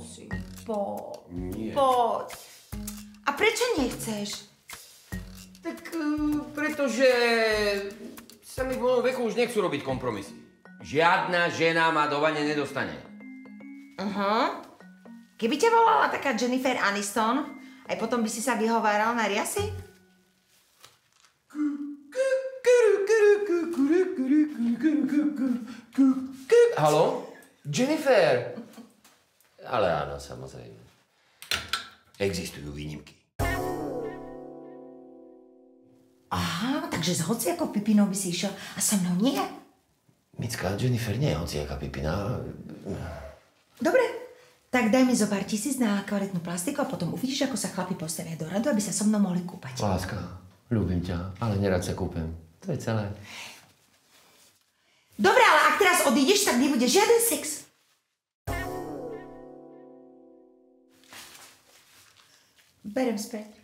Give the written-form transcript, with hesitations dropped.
prosím, poď. Nie. Poď. A prečo nechceš? Tak pretože sa mi v mojom veku už nechcú robiť kompromisy. Žiadna žena ma do vane nedostane. Keby ťa volala taká Jennifer Aniston, aj potom by si sa vyhováral na riasy? Haló? Jennifer? Ale áno, samozrejme. Existujú výnimky. Aha, takže s hociakou pipinou by si išiel a so mnou nie? Micka, Jennifer nie je hociaká pipina. Dobre, tak daj mi zo pár tisíc na kvalitnú plastiku a potom uvidíš, ako sa chlapi postavia do radu, aby sa so mnou mohli kúpať. Láska, ľúbim ťa, ale nerad sa kúpem. To je celé. Dobre, ale ak teraz odídeš, tak nebude žiaden sex. Berem späť.